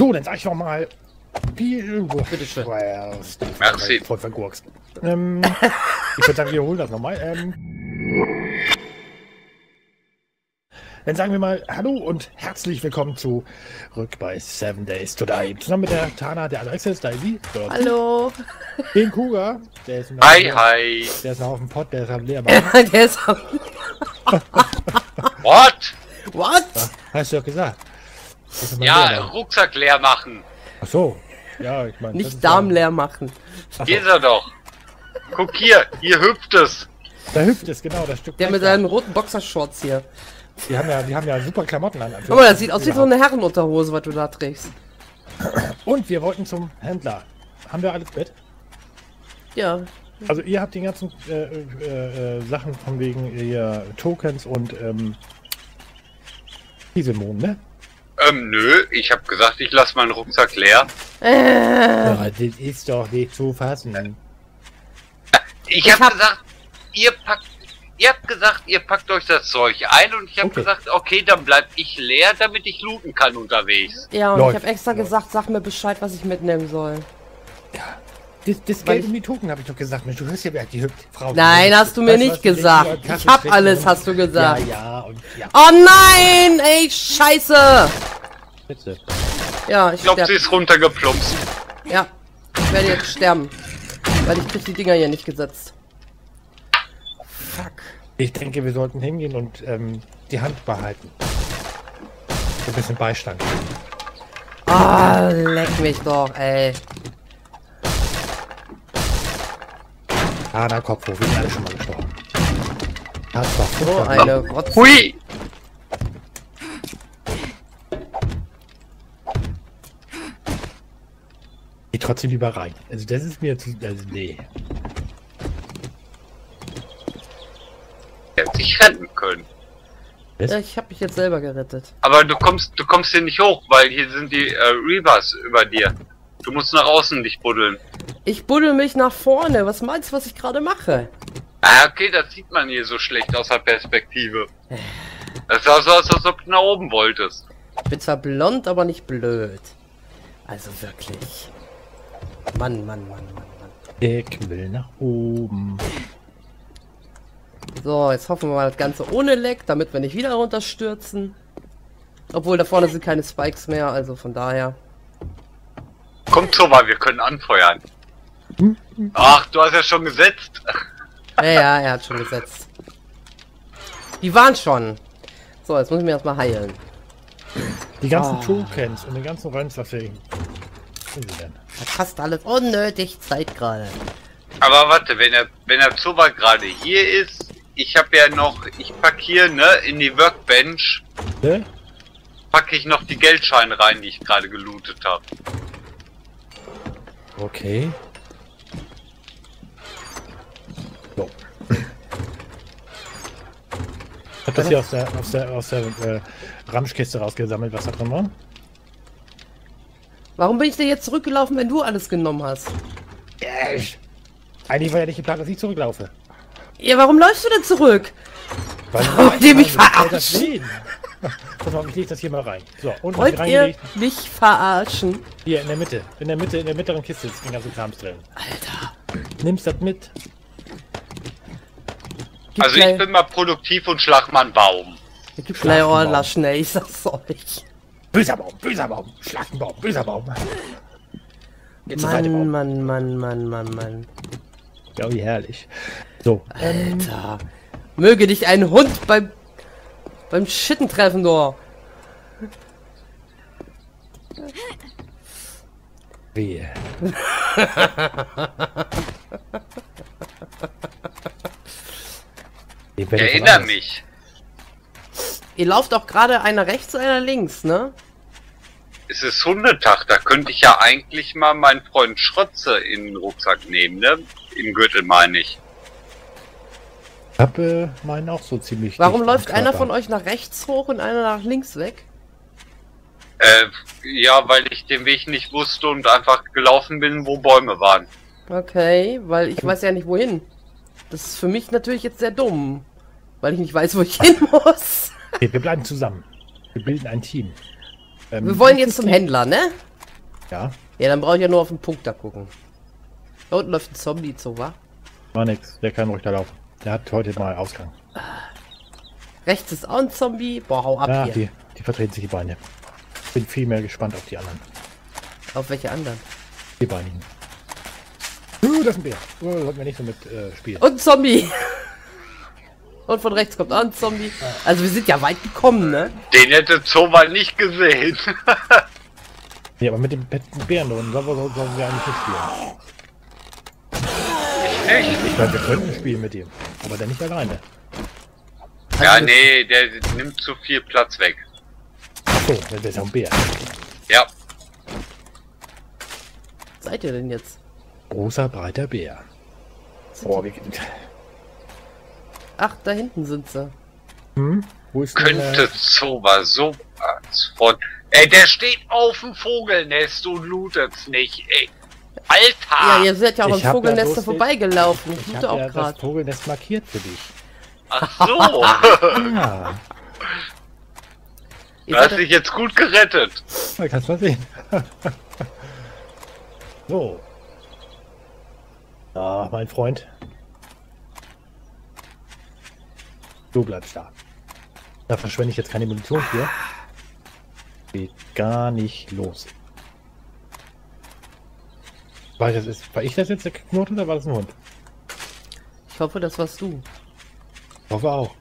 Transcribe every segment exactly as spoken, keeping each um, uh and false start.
So, dann sag ich noch mal. Bitte schön. Merci. Voll vergurkst. Ähm, ich würde sagen, wir holen das nochmal. Ähm, dann sagen wir mal Hallo und herzlich willkommen zurück bei Seven Days to Die. Zusammen mit der Tana, der Alexis, der Ivy. Hallo. Den Kuga. Der ist hi, hi. Der ist noch auf dem Pott, der ist am Leermann. Der ist am What? What? Ja, hast du doch gesagt. Ja, Leermann. Rucksack leer machen. Ach so. Ja, ich meine. Nicht Darm leer machen. Hier ist er doch. Guck hier, hier hüpft es. Da hüpft es, genau, das Stück. Der mit seinen roten Boxershorts hier. Die haben ja, die haben ja super Klamotten an. Guck mal, das sieht aus wie so eine Herrenunterhose, was du da trägst. Und wir wollten zum Händler. Haben wir alles mit? Ja. Also ihr habt die ganzen äh, äh, äh, Sachen von wegen ihr Tokens und ähm, Dieselmond, ne? Ähm, nö, ich hab gesagt, ich lasse meinen Rucksack leer. Äh. Ja, das ist doch nicht zu fassen. Ich, Ich hab, hab- gesagt, ihr packt, ihr habt gesagt, ihr packt euch das Zeug ein und ich hab Okay. gesagt, okay, dann bleib ich leer, damit ich looten kann unterwegs. Ja, und Läuft. ich habe extra gesagt, sag mir Bescheid, was ich mitnehmen soll. Das, das Weil Geld ich- um die Token habe ich doch gesagt. Mensch, du hörst ja, wer die hübsche Frau. Nein, hast du mir Weißt nicht was, die gesagt. denken, Ich hab Kaffee alles, trinken hast du gesagt. Ja, ja, und ja. Oh nein, ey, scheiße. Bitte. Ja, ich Ich glaube, sie sterbe. ist runtergeplumpst. Ja, ich werde jetzt sterben. Weil ich krieg die Dinger hier nicht gesetzt. Fuck. Ich denke, wir sollten hingehen und ähm, die Hand behalten. So ein bisschen Beistand. Ah, leck mich doch, ey. Ah, na Kopf hoch, wir sind alle schon mal gestorben. Das war So furchtbar. eine Rotze. Hui! Geh trotzdem lieber rein. Also das ist mir zu... Also nee. Er hätte sich retten können. Ja, ich hab mich jetzt selber gerettet. Aber du kommst, du kommst hier nicht hoch, weil hier sind die äh, Reavers über dir. Du musst nach außen dich buddeln. Ich buddel mich nach vorne. Was meinst du, was ich gerade mache? Ah, okay, das sieht man hier so schlecht aus der Perspektive. Das sah so aus, als ob du nach oben wolltest. Ich bin zwar blond, aber nicht blöd. Also wirklich. Mann, Mann, Mann, Mann, Mann. Ich will nach oben. So, jetzt hoffen wir mal das Ganze ohne Leck, damit wir nicht wieder runterstürzen. Obwohl, da vorne sind keine Spikes mehr, also von daher. Kommt so mal, wir können anfeuern. Ach, du hast ja schon gesetzt. Ja, ja, er hat schon gesetzt. Die waren schon. So, jetzt muss ich mir erstmal heilen. Die ganzen Ah. Tokens und den ganzen Röns, was wir... Was sind die denn? Das passt alles unnötig Zeit gerade. Aber warte, wenn er, wenn er so weit gerade hier ist, ich habe ja noch, ich pack hier, ne, in die Workbench, Ne? packe ich noch die Geldscheine rein, die ich gerade gelootet habe. Okay. So. Ich hab das hier aus der, aus der, aus der äh, Ramschkiste rausgesammelt, was da drin war. Warum bin ich denn jetzt zurückgelaufen, wenn du alles genommen hast? Yes. Eigentlich war ja nicht geplant, dass ich zurücklaufe. Ja, warum läufst du denn zurück? Weil Wollt ihr mich das verarschen? sehen. Pass mal, ich leg das hier mal rein. So, und Wollt ihr reingelegt. mich verarschen? Hier in der Mitte. In der Mitte, in der mittleren Kiste ist den ganzen Krams drin. Alter. Nimmst das mit. Gib Also gleich, ich bin mal produktiv und schlag mal einen Baum. gib gleich Schlachtenbaum. Orla schnell, ich sag's euch. Böser Baum, böser Baum, Schlachtenbaum, böser Baum. Jetzt zur Seite, Mann, Baum. Mann, Mann, Mann, Mann, Mann. Ja, wie herrlich. So, ähm, Alter. Möge dich ein Hund beim beim Schitten treffen, du. wehe. Den Ich werde ich erinnere von mich. Ihr lauft auch gerade einer rechts, einer links, ne? Es ist Hundetag, da könnte ich ja eigentlich mal meinen Freund Schrotze in den Rucksack nehmen, ne? Im Gürtel meine ich. Ich hab äh, meinen auch so ziemlich. Warum dicht am läuft einer Körper. von euch nach rechts hoch und einer nach links weg? Äh, ja, weil ich den Weg nicht wusste und einfach gelaufen bin, wo Bäume waren. Okay, weil ich weiß ja nicht wohin. Das ist für mich natürlich jetzt sehr dumm. Weil ich nicht weiß, wo ich hin muss. Okay, wir bleiben zusammen. Wir bilden ein Team. Ähm, Wir wollen jetzt zum Händler, ne? Ja, Ja, dann brauche ich ja nur auf den Punkt da gucken. Da unten läuft ein Zombie zu, wa? war nix. Der kann ruhig da laufen. Der hat heute mal Ausgang. Rechts ist auch ein Zombie. Boah, hau ab Ja, hier. die, die vertreten sich die Beine. Bin viel mehr gespannt auf die anderen. Auf welche anderen? Die Beinigen. Uh, das ist ein Bär. Uh, sollten wir nicht so mit äh, spielen. Und ein Zombie. Und von rechts kommt auch ein Zombie. Also wir sind ja weit gekommen, ne? Den hätte Zoma nicht gesehen. Ja, aber mit dem Bä- Bären da unten sollen wir, sollen wir eigentlich nicht spielen. Echt? Ich meine, wir könnten spielen mit ihm. Aber der nicht alleine. Ja, Also, nee, der nimmt zu viel Platz weg. Achso, der ist ja ein Bär. Ja. Seid ihr denn jetzt? Großer, breiter Bär. Oh, wie... Ach, da hinten sind sie. Hm? Wo ist denn, Könnte äh, Zoma so was von... Ey, der steht auf dem Vogelnest und lootet's nicht, ey. Alter! Ja, ihr seid ja auch Ich am hab Vogelnest ja da bloß vorbeigelaufen. Ich Ich loote habe ja auch gerade. das Vogelnest markiert für dich. Ach so! Ah, Ihr Du hast seid dich jetzt gut gerettet. da kannst du mal sehen. So. Ah, mein Freund. Du bleibst da. Da verschwende ich jetzt keine Munition für. Geht gar nicht los. War, das ist, war ich das jetzt der Knurrt oder war das ein Hund? ich hoffe, das warst du. Ich hoffe auch.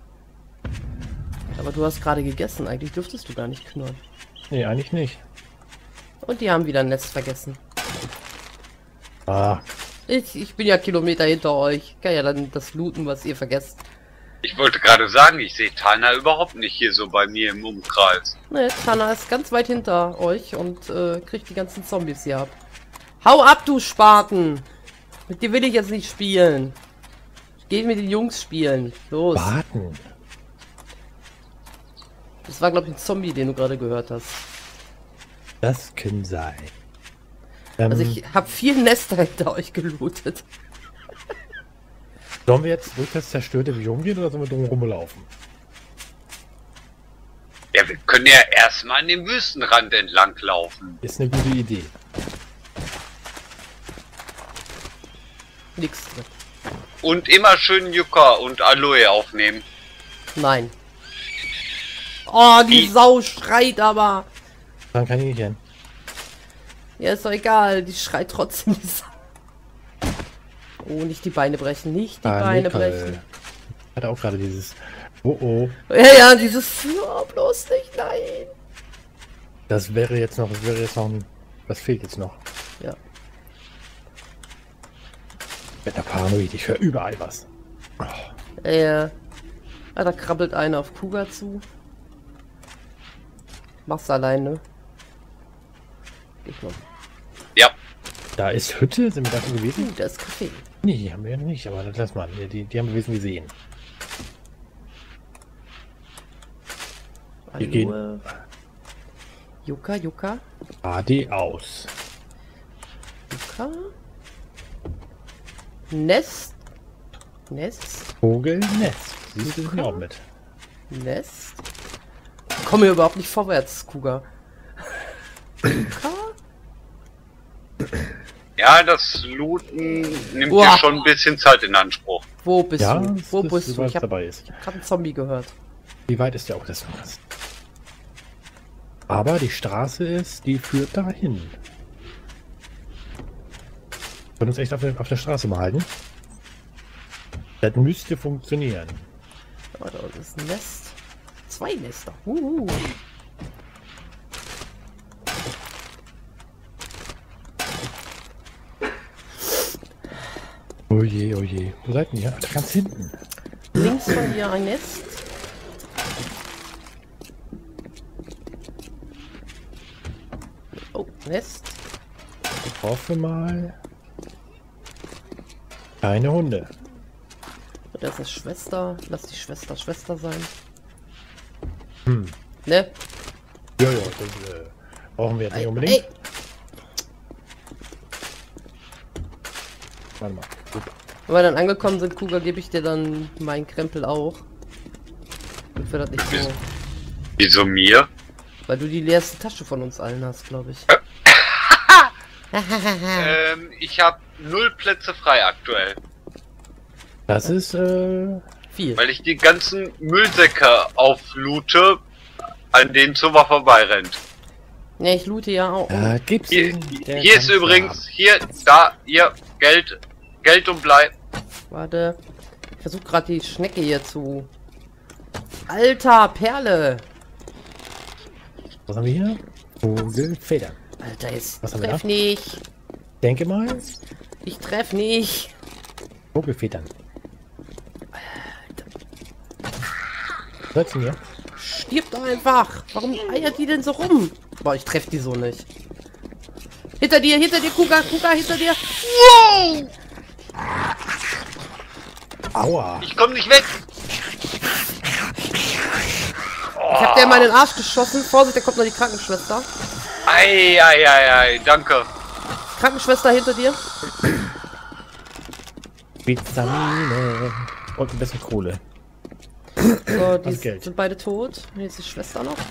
Aber du hast gerade gegessen. Eigentlich dürftest du gar nicht knurren. Nee, eigentlich nicht. Und die haben wieder ein Nest vergessen. Ah, Ich, ich bin ja Kilometer hinter euch. Kann ja dann das looten, was ihr vergesst. Ich wollte gerade sagen, ich sehe Tana überhaupt nicht hier so bei mir im Umkreis. Ne, Tana ist ganz weit hinter euch und äh, kriegt die ganzen Zombies hier ab. Hau ab, du Spaten! Mit dir will ich jetzt nicht spielen. Ich gehe mit den Jungs spielen. Los. warten. Das war, glaube ich, ein Zombie, den du gerade gehört hast. Das kann sein. Ähm, Also ich habe vier Nester hinter euch gelootet. sollen wir jetzt durch das zerstörte Biom gehen oder sollen wir drum rumlaufen? Ja, wir können ja erstmal an dem Wüstenrand entlang laufen. Ist eine gute Idee. Nix drin. Und immer schön Yucca und Aloe aufnehmen. Nein. Oh, die Die- Sau schreit aber. Dann kann ich nicht hin. Ja, ist doch egal. Die schreit trotzdem. Die Sau. Oh, nicht die Beine brechen. Nicht die Ah, Beine Nicole. brechen. Hat auch gerade dieses. Oh oh. Ja, ja, dieses. Oh, bloß nicht, nein. Das wäre jetzt noch. Das wäre jetzt noch ein. Was fehlt jetzt noch? Ja. Ich bin da paranoid. Ich höre überall was. Oh. Äh. Ah, da krabbelt einer auf Kuga zu. Mach's alleine. Ich mal. Ja, Da ist Hütte. Sind wir da schon gewesen? Uh, da ist Kaffee. Nee, haben wir ja noch nicht. Aber das lass mal. Die, die haben wir wissen gesehen. Wir gehen. Hallo. Yucca, Yucca, A D aus. Yucca. Nest. Nest. Vogelnest. Siehst du mir auch mit. Nest. Ich komme hier überhaupt nicht vorwärts, Kuga. Yucca. ja, das Looten nimmt Uah. hier schon ein bisschen Zeit in Anspruch. Wo bist Ja, du? das Wo ist, bist du? was Ich habe dabei ist. gerade einen Zombie gehört. Wie weit ist der auch das noch? Aber die Straße ist, die führt dahin. Wir können uns echt auf der, auf der Straße mal halten. Das müsste funktionieren. Oh, da unten ist ein Nest. Zwei Nester. Uh. Oh je, oh je. Wo seid ihr? Ach, ganz hinten. Links von dir ein Nest. Oh, Nest. Ich hoffe mal. Keine Hunde. Das ist eine Schwester. Lass die Schwester Schwester sein. Hm. Ne? Ja, ja, das äh, brauchen wir jetzt nicht Ey, unbedingt. ey. Warte mal. Super. Wenn wir dann angekommen sind, Kuga, gebe ich dir dann meinen Krempel auch. Und wir das nicht so. Wieso mir? Weil du die leerste Tasche von uns allen hast, glaube ich. ähm, ich habe null Plätze frei aktuell. Das ist, äh... Viel. Weil ich die ganzen Müllsäcke auflute, an denen Zuma vorbeirennt. Ne, ich loote ja auch. Da gibt's Hier, ihn, der hier ist kann's übrigens, hier, da, hier, Geld, Geld und Blei. Warte. Ich versuche gerade die Schnecke hier zu... Alter, Perle! haben. Was haben wir hier? Vogelfedern. Alter, jetzt Was haben wir treff da? nicht. Denke mal. Ich treff nicht. Vogelfedern. Was ist denn hier? Stirbt doch einfach. Warum eiert die denn so rum? Boah, ich treff die so nicht. Hinter dir, hinter dir, Kuga, Kuga, hinter dir. Wow! Aua. Ich komm nicht weg! Ich hab der mal in den Arsch geschossen. Vorsicht, da kommt noch die Krankenschwester. Ei, ei, ei, ei, danke. Krankenschwester hinter dir. Vitamine. Und ein bisschen Kohle. So, die Also Geld. sind beide tot. Jetzt die Schwester noch.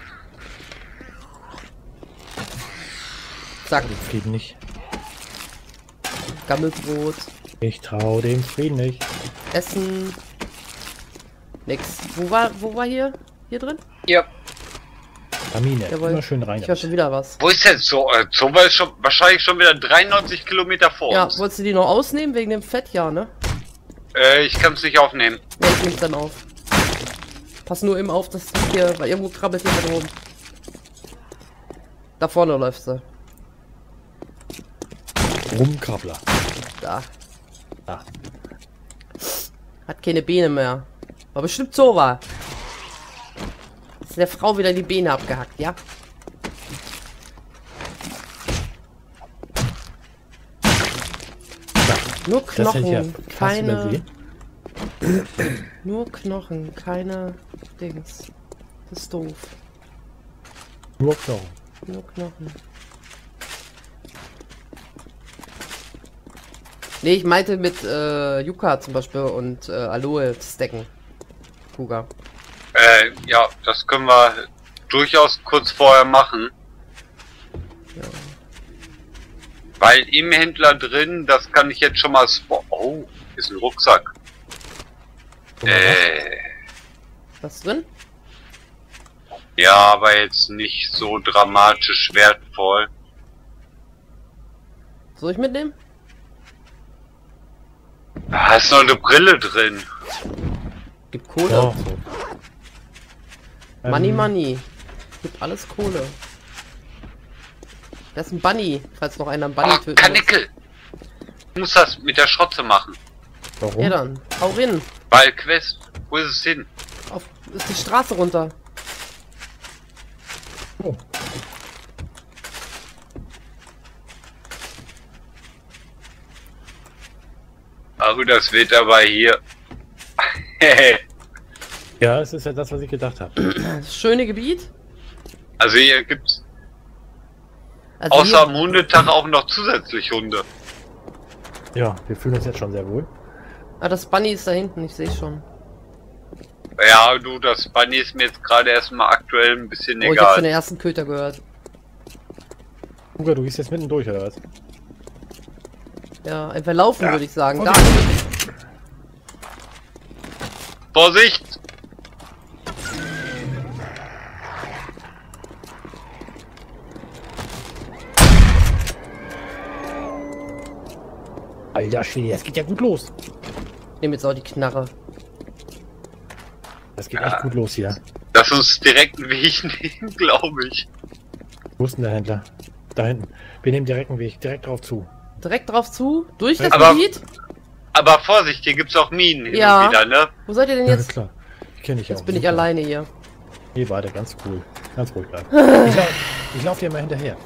Zack, Frieden nicht. Gammelbrot. Ich trau dem Frieden nicht. Essen. Nix. Wo war, wo war hier? Hier drin? Ja. Vitamine. Jawohl. Immer schön rein. Ich höre schon wieder was. Wo ist denn so? Äh, Zuma ist schon wahrscheinlich schon wieder dreiundneunzig Kilometer vor Ja, uns. wolltest du die noch ausnehmen wegen dem Fett? Ja, ne? Äh, ich kann es nicht aufnehmen. Ja, ich nehm's dann auf. Pass nur eben auf, dass du hier, weil irgendwo krabbelt hier rum. Da vorne läuft sie. Rumkrabbler. Da. Da. Hat keine Beine mehr. War bestimmt so war. Ist der Frau wieder die Beine abgehackt, ja? Nur Das hätte ich ja Knochen, fast keine. übersehen. Nur Knochen, keine Dings. Das ist doof. Nur Knochen. Nur Knochen. Nee, ich meinte mit äh, Yucca zum Beispiel und äh, Aloe stacken. Kuga. Äh, ja, das können wir durchaus kurz vorher machen. Ja. Weil im Händler drin, das kann ich jetzt schon mal spo- Oh, ist ein Rucksack. Guck mal, Äh, Was drin? ja, aber jetzt nicht so dramatisch wertvoll. Soll ich mitnehmen? Da ist noch eine Brille drin. Gibt Kohle. Ja, so. Money, Ähm, Money. Gibt alles Kohle. Das ist ein Bunny, falls noch einer einen Bunny Oh, töten Kanickel! Ich muss das mit der Schrotze machen. muss. Warum? Ja dann, hau rein. Weil Quest, wo ist es hin? Auf, ist die Straße runter. Oh. Oh, das wird aber hier. Ja, es ist ja das, was ich gedacht habe. Das schöne Gebiet. Also hier gibt's Also außer hier, am Hundetag auch noch zusätzlich Hunde. Ja, wir fühlen uns jetzt schon sehr wohl. ah, das Bunny ist da hinten, ich sehe schon. Ja, du, das Bunny ist mir jetzt gerade erstmal aktuell ein bisschen Oh, ich habe schon egal. den ersten Köter gehört. Uga, du gehst jetzt mitten durch, oder was? Ja, einfach laufen Ja. würde ich sagen. Okay. Da. Vorsicht! Alter Schwede, das geht ja gut los. Ich nehme jetzt auch die Knarre. Das geht Ja. echt gut los hier. Lass uns direkt einen Weg nehmen, glaube ich. Wo ist denn der Händler? Da hinten. Wir nehmen direkt einen Weg, direkt drauf zu. Direkt drauf zu. Durch das Aber- Gebiet. Aber Vorsicht, hier gibt's auch Minen hin Ja. und wieder, ne? Wo seid ihr denn Ja, jetzt? ist klar. Ich kenne dich ja Jetzt auch. bin ich Super. alleine hier. Nee, warte, ganz cool. Ganz ruhig bleiben. Ich laufe ich lauf dir mal hinterher.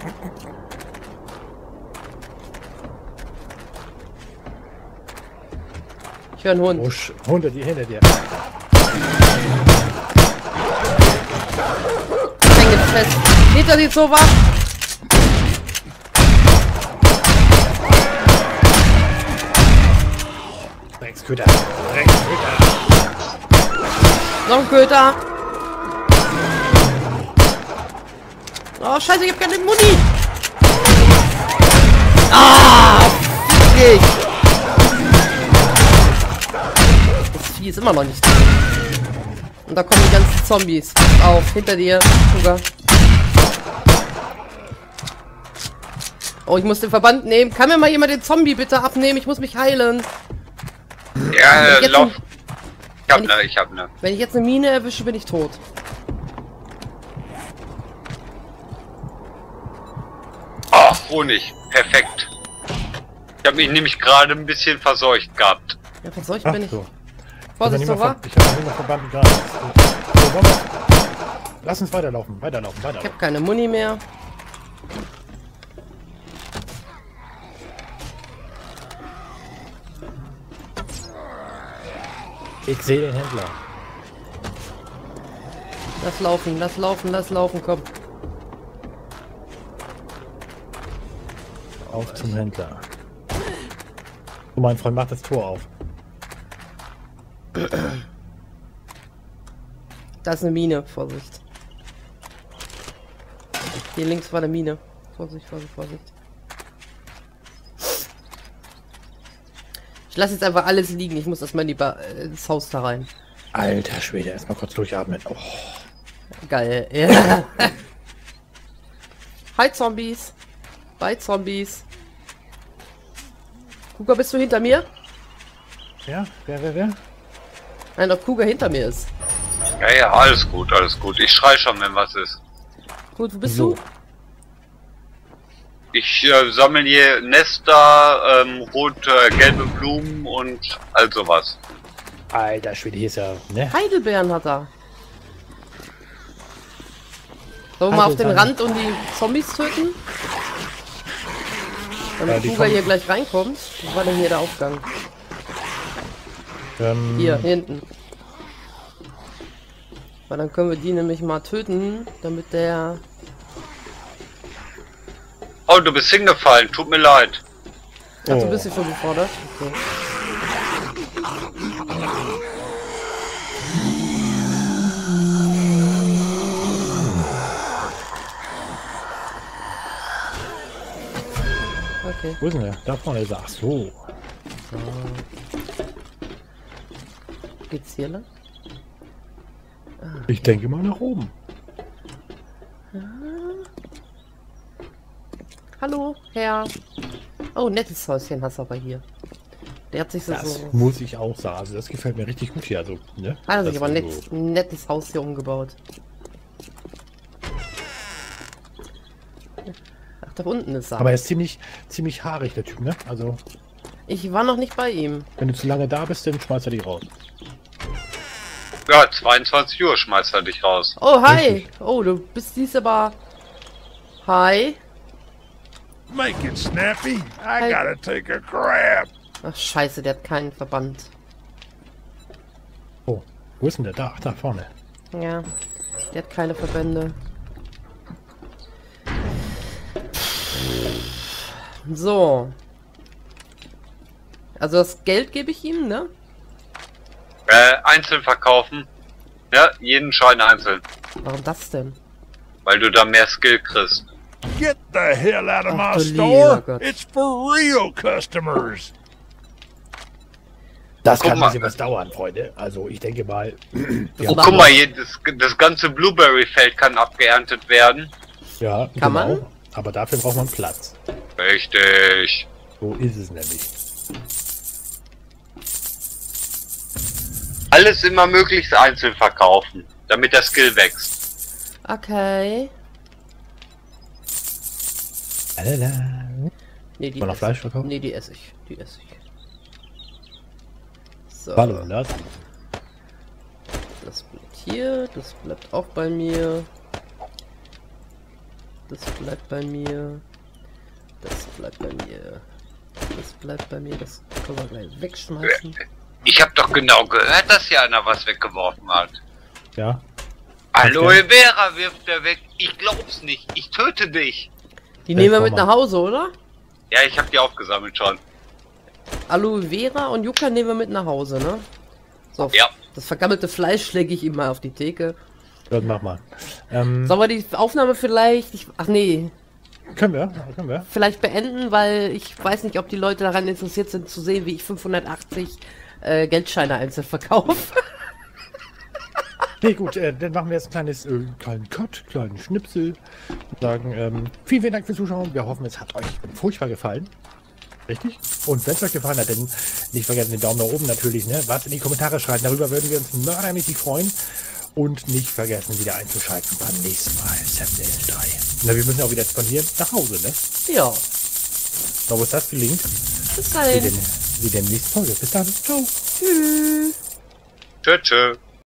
Ich höre einen Hund. Oh, Sch- Hunde, die hinter dir. Hängt fest. Hinter dir so was. Drecksköter. Drecksköter. Noch ein Köter. Oh, scheiße, ich hab keine Muni. immer noch nicht tot. Und da kommen die ganzen Zombies. Pass auf, hinter dir, Kuga. Oh, ich muss den Verband nehmen. Kann mir mal jemand den Zombie bitte abnehmen? Ich muss mich heilen. Ja, Jetzt lauf. ein- Ich hab wenn ne, ich hab ne. Wenn ich jetzt eine Mine erwische, bin ich tot. Ach, Honig. Perfekt. Ich habe mich nämlich gerade ein bisschen verseucht gehabt. Ja, von solch Ach bin ich. so. Vorsicht, so war. Ich habe niemand verbannt gerade. So, wollen wir- Lass uns weiterlaufen, weiterlaufen, Ich weiterlaufen. habe keine Muni mehr. Ich sehe den Händler. Lass laufen, lass laufen, lass laufen, komm. Auf zum Händler. Oh, mein Freund macht das Tor auf. Da ist eine Mine, Vorsicht. Hier links war eine Mine. Vorsicht, Vorsicht, Vorsicht. Ich lasse jetzt einfach alles liegen. Ich muss erstmal in die ba äh, ins Haus da rein. Alter Schwede, erstmal kurz durchatmen. Oh. Geil, ja. Hi Zombies. Bye Zombies. Kuga, bist du hinter mir? Ja, wer, wer, wer? Nein, ob Kuga hinter mir ist. Ja, ja, alles gut, alles gut. Ich schrei schon, wenn was ist. Gut, wo bist So. du? Ich äh, sammle hier Nester, ähm, rote, äh, gelbe Blumen und all sowas. Alter Schwede, hier ist ja, ne? Heidelbeeren hat er. Sollen wir mal auf den Heidelbeeren. Rand und die Zombies töten? Damit Ja, die Kuga kommen- hier gleich reinkommt. Wo war denn hier der Aufgang? Ähm, Hier, hinten. Weil dann können wir die nämlich mal töten, damit der... Oh, du bist hingefallen, tut mir leid. Ach, du Oh. bist hier schon gefordert? Okay. Okay. Wo ist denn der? Da vorne ist er. Ach so. Geht's hier lang? Ich denke mal nach oben. Hallo, Herr. Oh, nettes Häuschen hast du aber hier. Der hat sich so... Das so muss ich auch sagen. Also das gefällt mir richtig gut hier. Also, ne? hat er sich Das aber ein ist nettes, nettes Haus hier umgebaut. Ach, da unten ist er. Aber er ist ziemlich, ziemlich haarig, der Typ, ne? Also, Ich war noch nicht bei ihm. wenn du zu lange da bist, dann schmeißt er dich raus. Ja, zweiundzwanzig Uhr schmeißt er dich raus. Oh, hi. Richtig. Oh, du bist dies aber... Hi. Make it snappy. I Hey. gotta take a crap. Ach, scheiße, der hat keinen Verband. Oh, wo ist denn der? Da, ach, da vorne. Ja, der hat keine Verbände. So. Also das Geld gebe ich ihm, ne? Äh, einzeln verkaufen. Ja, jeden Schein einzeln. Warum das denn? Weil du da mehr Skill kriegst. Get the hell out of Ach, my du lieber store. Gott. It's for real customers. Das Guck kann ein mal. bisschen was dauern, Freunde. Also, ich denke mal. ja, Oh, guck mal, hier, das, das ganze Blueberry-Feld kann abgeerntet werden. ja, Kann genau. man? Aber dafür braucht man Platz. Richtig. So ist es nämlich. Alles immer möglichst einzeln verkaufen, damit der Skill wächst. Okay. Lalala. Nee, die Wollen wir esse Fleisch ich. verkaufen? Nee, die esse ich. Die esse ich. So. Hallo, das? Das bleibt hier. Das bleibt auch bei mir. Das bleibt bei mir. Das bleibt bei mir. Das bleibt bei mir. Das können wir gleich wegschmeißen. Ich habe doch genau gehört, dass hier einer was weggeworfen hat. Ja. Aloe Vera wirft er weg. Ich glaub's nicht. Ich töte dich. Die nehmen wir komm mit mal. nach Hause, oder? Ja, ich habe die aufgesammelt schon. Aloe Vera und Yucca nehmen wir mit nach Hause, ne? So, Ja. das vergammelte Fleisch schläge ich ihm mal auf die Theke. Dann mach mal. Ähm, Sollen wir die Aufnahme vielleicht... Ich, ach nee, können wir? Können wir? vielleicht beenden, weil ich weiß nicht, ob die Leute daran interessiert sind zu sehen, wie ich fünfhundertachtzig äh, Geldscheine einzeln verkaufe. Nee, gut, äh, dann machen wir jetzt ein kleines, äh, kleinen Cut, kleinen Schnipsel und sagen, ähm, vielen, vielen Dank fürs Zuschauen. Wir hoffen, es hat euch furchtbar gefallen. Richtig? Und wenn es euch gefallen hat, dann nicht vergessen, den Daumen nach oben natürlich, ne? Was in die Kommentare schreiben. Darüber würden wir uns mördermäßig freuen. Und nicht vergessen, wieder einzuschalten beim nächsten Mal. Seven Days to Die. Na, wir müssen auch wieder von hier nach Hause, ne? Ja. So, wo es das gelingt. Bis Wie dahin. denn, wie denn nächste Folge. Bis dann. Ciao. Tschüss. Tschö, tschö.